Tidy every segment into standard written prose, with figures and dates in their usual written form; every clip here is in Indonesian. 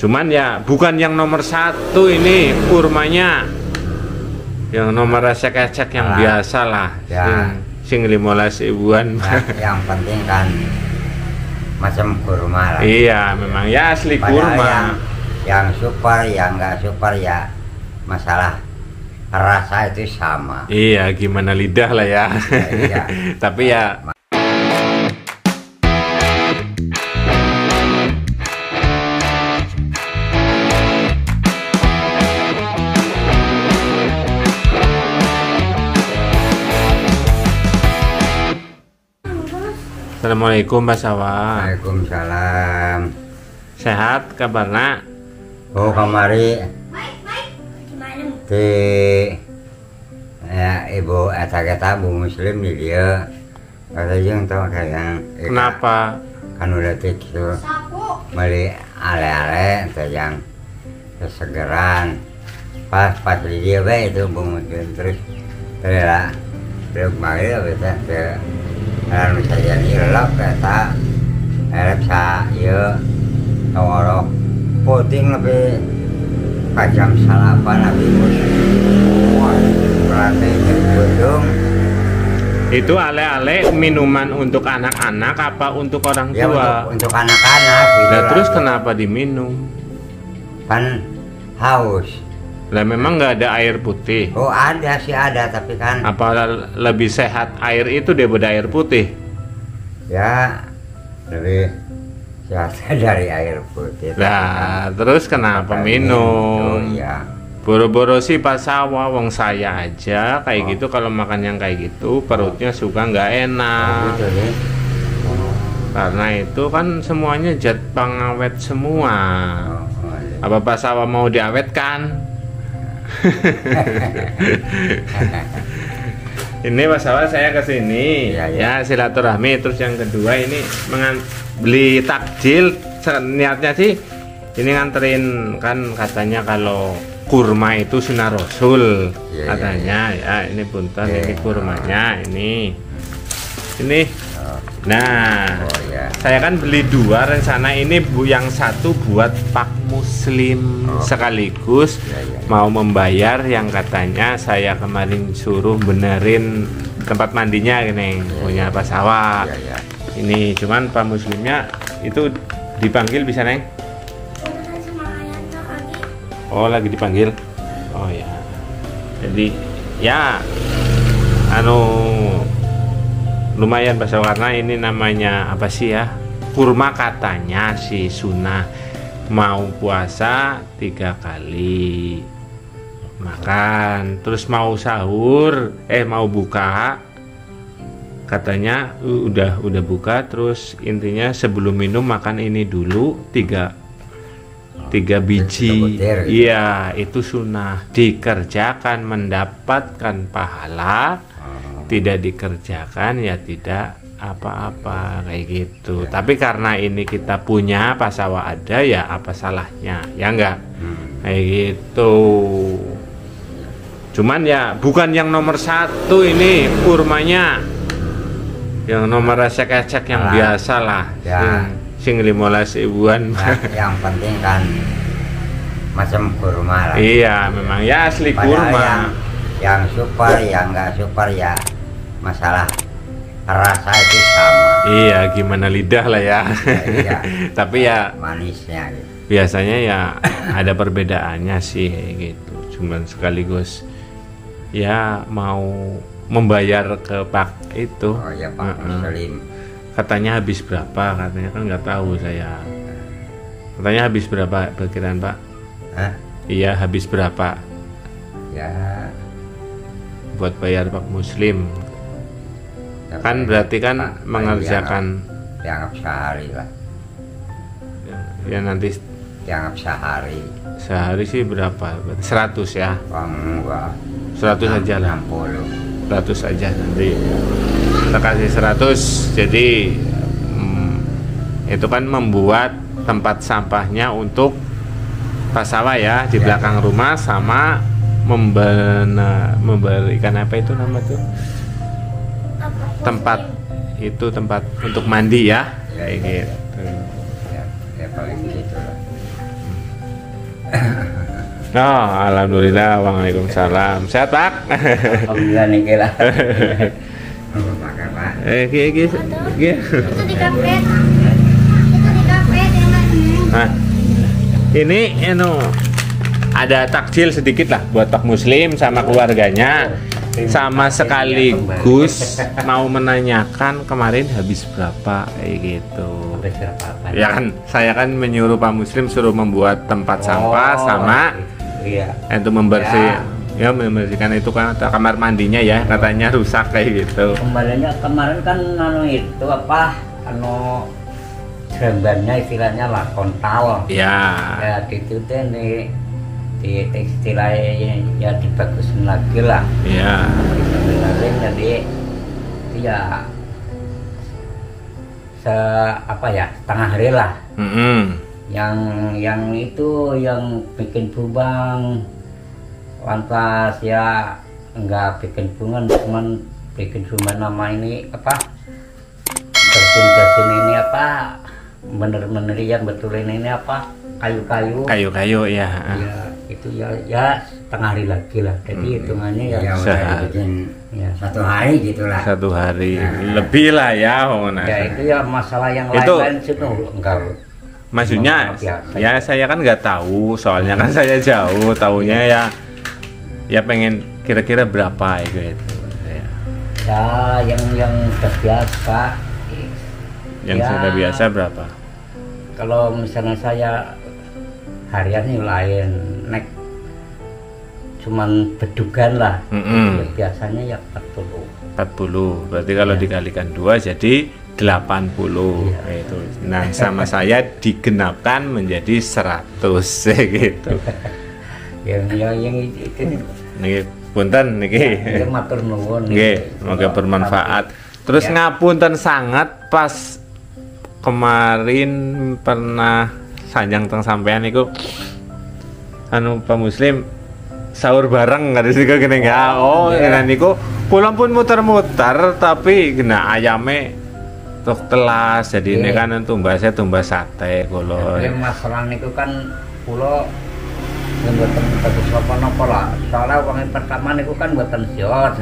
Cuman ya bukan yang nomor satu ini kurmanya. Yang nomor resek-resek yang biasa lah. Ya. Sing 15 ribuan. Ya, yang penting kan macam kurma lah. Iya, memang ya asli kurma. Yang super, yang nggak super ya masalah rasa itu sama. Iya, gimana lidah lah ya. Iya. Tapi ya Assalamualaikum Pak Sawa. Waalaikumsalam. Sehat kabarna? Oh kamari di ya, ibu eta Bu Muslim di dia kata jeung tau kayak Kenapa? kan udah tiksu beli ale-ale yang kesegeran pas di dia itu Bu Muslim terus lah belum kemarin bisa ke lalu saya ilok kata sa iya tawarok puting lebih kacam salapan lebih berarti jadi gedung. Itu ale-ale minuman untuk anak-anak apa untuk orang Ya, tua? untuk anak-anak gitu. Nah, terus lah. kenapa diminum? Kan haus. Lah memang nggak ada air putih. Oh ada sih ada tapi kan Apa lebih sehat air itu daripada air putih? ya lebih sehat dari air putih. Nah, terus kenapa minum? Ya. Boro-boro sih Pak Sawa, wong saya aja kayak gitu kalau makan yang kayak gitu perutnya suka nggak enak. Gitu nih. Karena itu kan semuanya zat pengawet semua. Iya. Apa Pak Sawa mau diawetkan? Ini Pak Sawa saya kesini ya silaturahmi. Terus yang kedua ini beli takjil. Niatnya sih ini nganterin, kan katanya kalau kurma itu sunnah Rasul katanya ya. Ini punten ini kurmanya ini. Nah, saya kan beli dua rencana ini yang satu buat Pak Muslim sekaligus mau membayar yang katanya saya kemarin suruh benerin tempat mandinya gini punya Pak Sawa. Ini cuman Pak Muslimnya itu dipanggil bisa Neng? Oh lagi dipanggil. Oh ya. Jadi ya lumayan bahasa warna ini namanya apa sih ya, kurma katanya sih sunnah, mau puasa 3 kali makan, terus mau sahur mau buka katanya udah buka, terus intinya sebelum minum makan ini dulu 3 biji gitu. Iya itu sunnah, dikerjakan mendapatkan pahala, tidak dikerjakan ya tidak apa-apa kayak gitu. Tapi karena ini kita punya Pak Sawa ada ya apa salahnya ya enggak kayak gitu. Cuman ya bukan yang nomor satu ini kurmanya, yang nomor resek-resek yang biasa lah Ya. sing 15 ribuan. Nah, yang penting kan macam kurma lah. Iya memang ya asli kurma. Yang super, yang nggak super ya masalah rasa itu sama. Iya gimana lidah lah ya. Iya. Tapi ya Manisnya gitu. biasanya ya ada perbedaannya sih gitu. Cuman sekaligus ya mau membayar ke Pak itu. Oh ya Pak Muslim. Katanya habis berapa? Katanya kan nggak tahu saya. Katanya habis berapa perkiraan Pak? Hah? Iya habis berapa Ya. buat bayar Pak Muslim? Kan berarti kan mengerjakan dianggap sehari lah. ya nanti Dianggap sehari sih berapa? 100 ya? Enggak. 100 aja lah. 60. 100 aja nanti kita kasih 100. Jadi itu kan membuat tempat sampahnya untuk Pak Sawa ya di belakang rumah, sama memberikan apa itu nama tuh tempat untuk mandi ya kayak gitu. Ya paling gitu lah. Oh, alhamdulillah, waalaikumsalam. Sehat Pak? Alhamdulillah nih kira. Makan Pak. Itu di kafe. Itu di kafe dengan Nah, ini ada takjil sedikit lah buat Pak Muslim sama keluarganya. Sama sekaligus mau menanyakan kemarin habis berapa kayak gitu. Habis berapa apa? Ya kan, saya kan menyuruh Pak Muslim suruh membuat tempat sampah sama iya. untuk membersihkan itu kan kamar mandinya ya, katanya rusak kayak gitu. Kembalinya kemarin kan itu apa? Serembannya istilahnya lah kontal. Ya. Ya itu deh nih di istilahnya ya dibagusin lagi lah. Ya. Dibenerin jadi ya setengah hari lah. Yang itu yang bikin lubang, lantas ya enggak bikin bunga, cuman bikin cuma nama ini apa bersin ini apa bener-bener yang betulin ini apa kayu-kayu ya. Ya itu ya setengah hari lagi lah, jadi hitungannya ya satu hari gitulah, satu hari lebih lah ya. Ya itu ya masalah yang itu, lain-lain sih enggak. Maksudnya ya saya kan nggak tahu, soalnya kan saya jauh, tahunya ya pengen kira-kira berapa gitu. Ya yang sudah biasa. Yang sudah biasa berapa? Kalau misalnya saya harian ini lain, naik cuman bedugan lah. Biasanya ya 40. Berarti kalau dikalikan 2 jadi 80 itu. Nah, sama saya digenapkan menjadi 100 gitu. yang itu Niki punten niki. Matur nuwun. Nggih, semoga bermanfaat. Terus ngapunten sangat pas kemarin pernah sanjang teng sampean niku Pak Muslim sahur bareng nggak sih gini nggak? Niku kula pun muter-muter tapi kena ayame tok telas, jadi ini kan tumbasnya tumbas sate kula. Masalah niku kan kula mboten bagus apa-apa lah. Soalnya wong pertama niku kan mboten siot,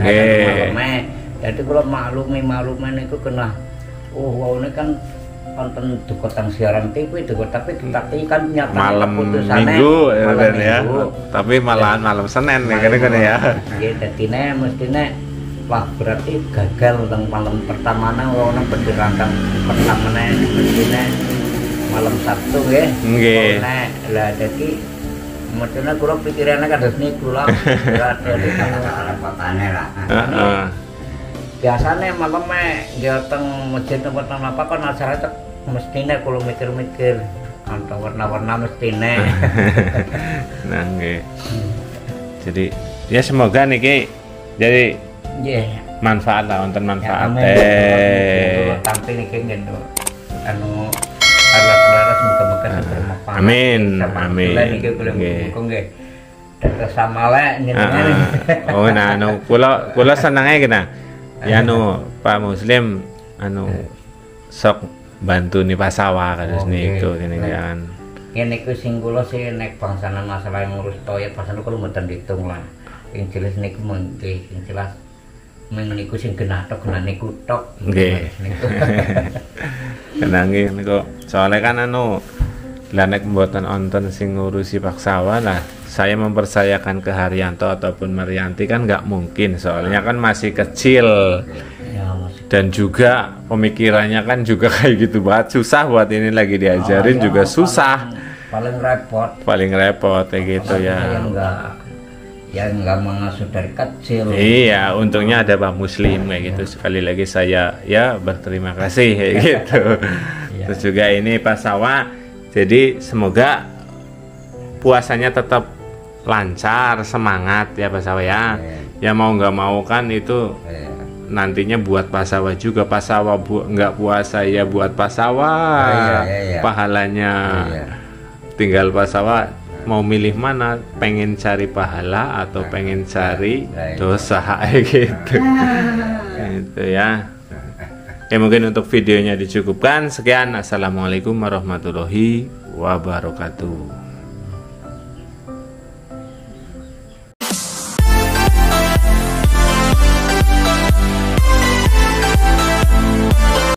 jadi kula maklumi niku kena ini kan konten dukotan siaran TV tapi kan nyata malam minggu ya. Tapi malahan malam Senin ya kan ya. Nggih, dadine mestine wah berarti gagal teng malam pertamane ono pendidikan pertamane mestine malam Sabtu nggih. Nggih. Lah dadi mestine kula pikirane kados niku lho. Repotane lah. Heeh. Biasane malam nggih teng masjid tempat apa kan acara itu mestine kula mikir-mikir antara warna-warna mestine. Nah nggih. Jadi ya semoga niki jadi manfaat lah, wonten manfaat tampil niki ngendo alat-alat semoga-moga bermanfaat. Amin. Amin. Niki kula nggih. Dados samale ngene. Kula senenge kena. Ya Pak Muslim sok bantu nih Pak Sawah kados niku kene kan. Ngene iku sing kula sih nek bangsana masalah ngurus toya pasan kula mboten ditung lah. Sing jelas niku mengki sing jelas niku sing genatok niku tok. Nggih. Kenange niku soalnya kan lah nek mboten wonten sing ngurusi Pak Sawah lah. Saya mempercayakan ke Haryanto ataupun Marianti kan nggak mungkin, soalnya kan masih kecil dan juga pemikirannya kan juga kayak gitu banget, susah buat ini lagi diajarin juga susah, paling repot kayak gitu ya. Yang nggak mengasuh dari kecil. Iya, untungnya ada Pak Muslim kayak gitu. Sekali lagi saya ya berterima kasih kayak gitu. Terus juga ini Pak Sawah, jadi semoga puasanya tetap lancar, semangat ya Pak Sawah ya. Ya mau nggak mau kan itu nantinya buat Pak Sawah juga. Pak Sawah nggak puasa ya buat Pak Sawah pahalanya. Tinggal Pak Sawah mau milih mana, pengen cari pahala atau pengen cari dosa gitu. Gitu ya. Ya mungkin untuk videonya dicukupkan. Sekian, assalamualaikum warahmatullahi wabarakatuh.